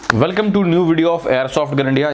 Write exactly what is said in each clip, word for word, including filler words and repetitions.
Welcome to new video of Airsoft Gun India.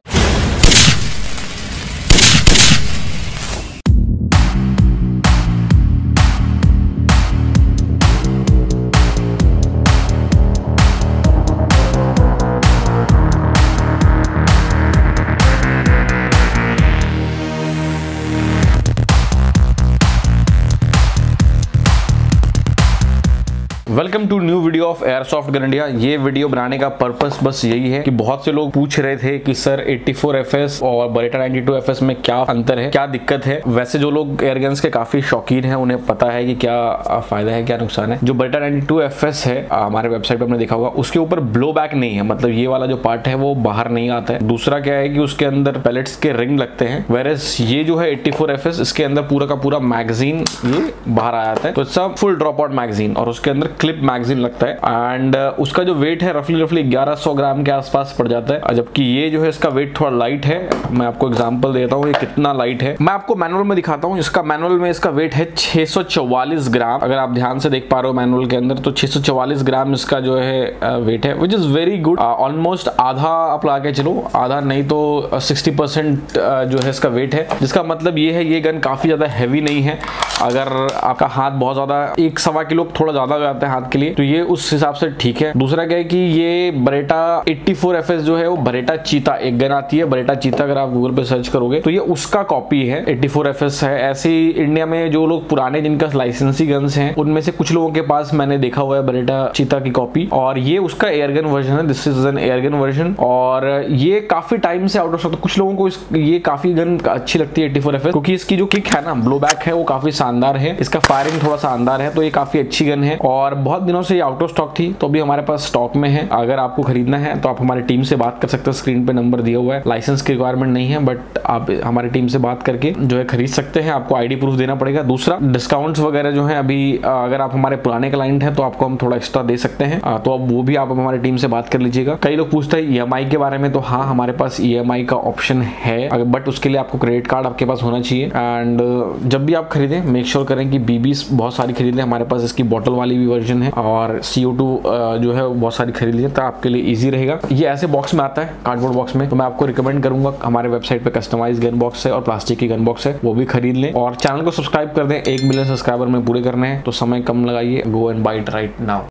Welcome to new video of Airsoft Gun India. ये वीडियो बनाने का purpose बस यही है कि बहुत से लोग पूछ रहे थे कि सर एटी फोर four F S Beretta ninety two F S में क्या अंतर है, क्या दिक्कत है। वैसे जो लोग एयरगन्स के काफी शौकीन हैं उन्हें पता है कि क्या फायदा है क्या नुकसान है। जो Beretta ninety two F S है, हमारे वेबसाइट पर आपने देखा होगा, उसके ऊपर ब्लो बैक नहीं है, मतलब ये वाला जो पार्ट है वो बाहर नहीं आता है। दूसरा क्या है कि उसके अंदर पैलेट्स के रिंग लगते हैं, वेरस ये जो है एटी फोर एफ एस इसके अंदर पूरा का पूरा मैगजीन ये बाहर आ जाता है। तो it's a full drop out magazine और उसके अंदर क्लिप मैगजीन लगता है एंड uh, उसका जो वेट है रफली रफली ग्यारह सौ ग्राम के आसपास पड़ जाता है, जबकि ये जो है इसका वेट थोड़ा लाइट है। मैं आपको एग्जांपल देता हूँ ये कितना लाइट है। मैं आपको मैनुअल में दिखाता हूँ। इसका मैनुअल में इसका वेट है छह सौ चौवालीस ग्राम। अगर आप ध्यान से देख पा रहे हो मैनुअल के अंदर, तो छह सौ चौवालीस ग्राम इसका जो है वेट है, which is very good. Almost आधा आप ला के चलो, आधा नहीं तो सिक्सटी परसेंट जो है इसका वेट है, जिसका मतलब ये है ये गन काफी ज्यादा हैवी नहीं है। अगर आपका हाथ बहुत ज्यादा एक सवा किलो थोड़ा ज्यादा हो जाता है हाथ के लिए, तो ये उस हिसाब से ठीक है। दूसरा क्या है कि ये बरेटा एटी फोर एफ एस जो है वो बरेटा चीता एक गन आती है, बरेटा चीता। अगर आप गूगल पे सर्च करोगे तो ये उसका कॉपी है, एटी फोर एफ एस है। ऐसे ही इंडिया में जो लोग पुराने जिनका लाइसेंसी गन्स हैं उनमें से कुछ लोगों के पास मैंने देखा हुआ है बरेटा चीता की कॉपी, और ये उसका एयरगन वर्जन है। This is an airgun version और ये काफी टाइम से आउट ऑफ स्टॉक। कुछ लोगों को इस, ये काफी गन अच्छी लगती है एटी फोर एफ एस, क्योंकि इसकी जो किक है ना, ब्लो बैक है, वो काफी शानदार है। इसका फायरिंग थोड़ा सा शानदार है, तो ये काफी अच्छी गन है और बहुत दिनों से ये आउट ऑफ स्टॉक थी, तो अभी हमारे पास स्टॉक में है। अगर आपको खरीदना है तो आप हमारी टीम से बात कर सकते हो, स्क्रीन पे नंबर दिया हुआ है। लाइसेंस की रिक्वायरमेंट नहीं है, बट आप हमारी टीम से बात करके जो है खरीद सकते हैं। आपको आईडी प्रूफ देना पड़ेगा। दूसरा, डिस्काउंट्स वगैरह जो है अभी अगर आप हमारे पुराने क्लाइंट हैं तो आपको हम थोड़ा एक्स्ट्रा दे सकते हैं, तो अब वो भी आप हमारी टीम से बात कर लीजिएगा। कई लोग पूछते हैं ई एम आई के बारे में, तो हाँ हमारे पास ई एम आई का ऑप्शन है, बट उसके लिए आपको क्रेडिट कार्ड आपके पास होना चाहिए। एंड जब भी आप खरीदें मेक श्योर करें कि बीबीस बहुत सारी खरीद लें। हमारे पास इसकी बॉटल वाली भी वर्जन है और सी ओ टू जो है बहुत सारी खरीद लीजिए, तो आपके लिए इजी रहेगा। ये ऐसे बॉक्स में आता है, कार्डबोर्ड बॉक्स में, तो मैं आपको रिकमेंड करूंगा हमारे वेबसाइट पे कस्टमाइज गन बॉक्स है और प्लास्टिक की गन बॉक्स है, वो भी खरीद लें। और चैनल को सब्सक्राइब कर दें। एक मिलियन सब्सक्राइबर में पूरे करने हैं, तो समय कम लगाइए। Go and buy it right now.